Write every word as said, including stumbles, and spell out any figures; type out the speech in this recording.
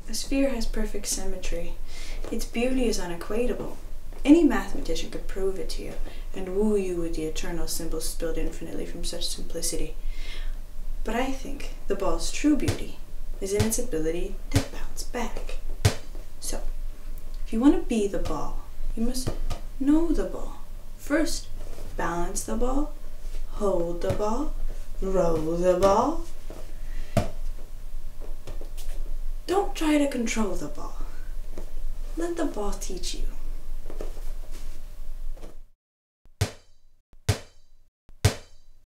A sphere has perfect symmetry. Its beauty is unequatable. Any mathematician could prove it to you, and woo you with the eternal symbols spilled infinitely from such simplicity. But I think the ball's true beauty is in its ability to bounce back. So, if you want to be the ball, you must know the ball. First, balance the ball, hold the ball, roll the ball. Don't try to control the ball. Let the ball teach you.